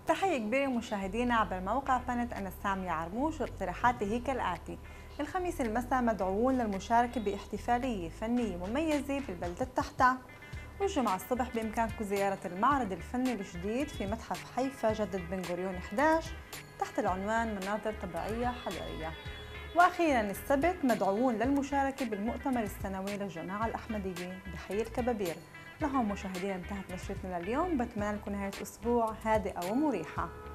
تحية كبيرة مشاهدينا عبر موقع قناة أنا سامية عرموش، واقتراحاتي هي كالآتي: الخميس المساء مدعوون للمشاركة باحتفالية فنية مميزة في البلدة التحتة، والجمعة الصبح بإمكانكم زيارة المعرض الفني الجديد في متحف حيفا جدة بن غوريون 11 تحت العنوان مناظر طبيعية حضارية. وأخيراً السبت مدعوون للمشاركة بالمؤتمر السنوي للجماعة الأحمدية بحي الكبابير. لهم مشاهدينا انتهت نشرتنا لليوم، بتمنى لكم نهاية أسبوع هادئة ومريحة.